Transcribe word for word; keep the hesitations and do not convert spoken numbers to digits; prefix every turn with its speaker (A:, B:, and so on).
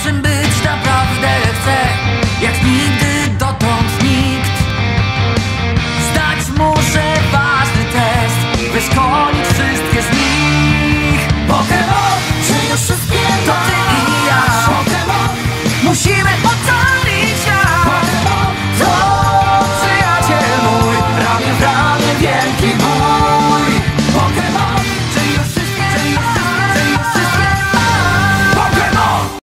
A: czym być naprawdę chcę, jak nigdy dotąd nikt. Zdać muszę ważny test, wyszkolić wszystkie z nich. Pokémon, czy już wszystkie to ty i ja. Pokémon, musimy